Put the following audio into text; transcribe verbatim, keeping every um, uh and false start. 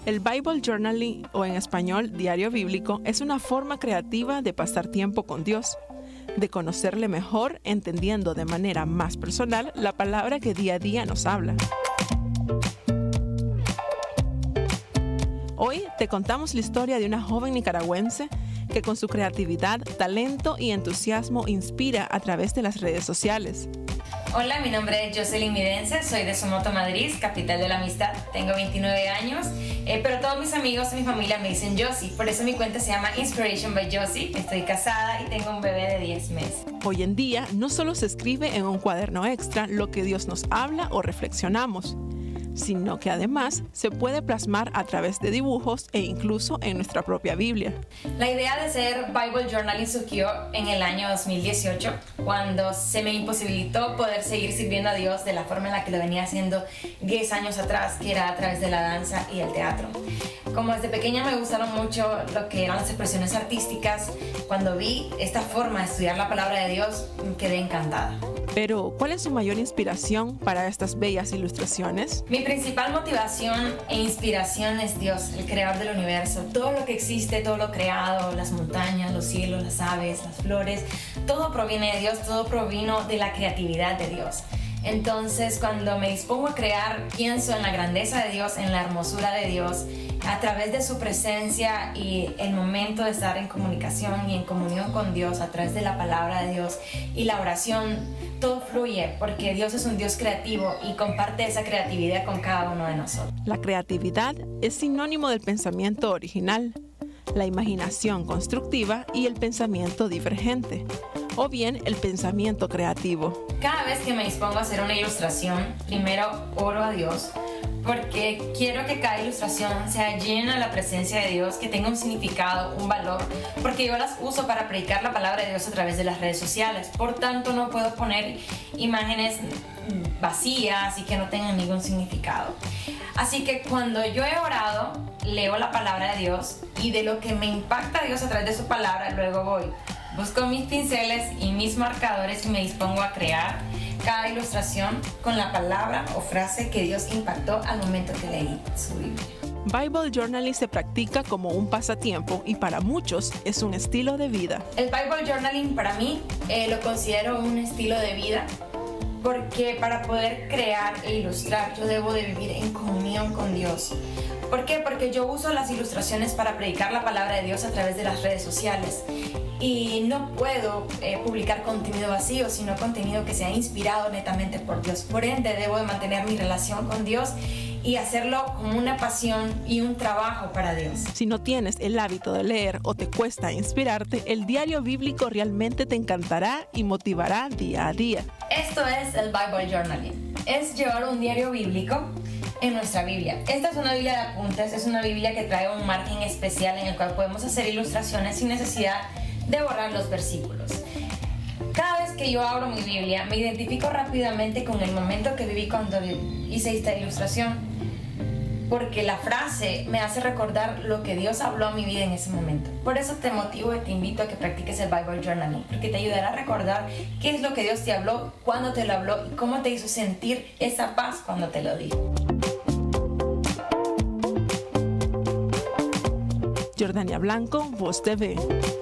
El Bible Journaling, o en español Diario Bíblico, es una forma creativa de pasar tiempo con Dios, de conocerle mejor, entendiendo de manera más personal la palabra que día a día nos habla. Hoy te contamos la historia de una joven nicaragüense que con su creatividad, talento y entusiasmo inspira a través de las redes sociales. Hola, mi nombre es Jocelyn Midense, soy de Somoto, Madrid, capital de la amistad. Tengo veintinueve años, eh, pero todos mis amigos y mi familia me dicen Josie. Por eso mi cuenta se llama Inspiration by Josie. Estoy casada y tengo un bebé de diez meses. Hoy en día no solo se escribe en un cuaderno extra lo que Dios nos habla o reflexionamos, sino que además se puede plasmar a través de dibujos e incluso en nuestra propia Biblia. La idea de ser Bible Journaling surgió en el año dos mil dieciocho, cuando se me imposibilitó poder seguir sirviendo a Dios de la forma en la que lo venía haciendo diez años atrás, que era a través de la danza y el teatro. Como desde pequeña me gustaron mucho lo que eran las expresiones artísticas, cuando vi esta forma de estudiar la palabra de Dios, quedé encantada. Pero, ¿cuál es su mayor inspiración para estas bellas ilustraciones? Mi principal motivación e inspiración es Dios, el creador del universo. Todo lo que existe, todo lo creado, las montañas, los cielos, las aves, las flores, todo proviene de Dios, todo provino de la creatividad de Dios. Entonces, cuando me dispongo a crear, pienso en la grandeza de Dios, en la hermosura de Dios, a través de su presencia y el momento de estar en comunicación y en comunión con Dios, a través de la palabra de Dios y la oración, todo fluye porque Dios es un Dios creativo y comparte esa creatividad con cada uno de nosotros. La creatividad es sinónimo del pensamiento original, la imaginación constructiva y el pensamiento divergente, o bien el pensamiento creativo. Cada vez que me dispongo a hacer una ilustración, primero oro a Dios, porque quiero que cada ilustración sea llena de la presencia de Dios, que tenga un significado, un valor, porque yo las uso para predicar la palabra de Dios a través de las redes sociales. Por tanto, no puedo poner imágenes vacías y que no tengan ningún significado. Así que cuando yo he orado, leo la palabra de Dios y de lo que me impacta Dios a través de su palabra, luego voy, busco mis pinceles y mis marcadores y me dispongo a crear cada ilustración con la palabra o frase que Dios impactó al momento que leí su Biblia. Bible Journaling se practica como un pasatiempo y para muchos es un estilo de vida. El Bible Journaling para mí eh, lo considero un estilo de vida, porque para poder crear e ilustrar yo debo de vivir en comunión con Dios. ¿Por qué? Porque yo uso las ilustraciones para predicar la palabra de Dios a través de las redes sociales y no puedo eh, publicar contenido vacío, sino contenido que sea inspirado netamente por Dios. Por ende, debo de mantener mi relación con Dios y hacerlo como una pasión y un trabajo para Dios. Si no tienes el hábito de leer o te cuesta inspirarte, el diario bíblico realmente te encantará y motivará día a día. Esto es el Bible Journaling. Es llevar un diario bíblico en nuestra Biblia. Esta es una Biblia de apuntes, es una Biblia que trae un margen especial en el cual podemos hacer ilustraciones sin necesidad de borrar los versículos. Cada vez que yo abro mi Biblia, me identifico rápidamente con el momento que viví cuando hice esta ilustración, porque la frase me hace recordar lo que Dios habló a mi vida en ese momento. Por eso te motivo y te invito a que practiques el Bible Journaling, porque te ayudará a recordar qué es lo que Dios te habló, cuándo te lo habló y cómo te hizo sentir esa paz cuando te lo dijo. Jordania Blanco, Voz T V.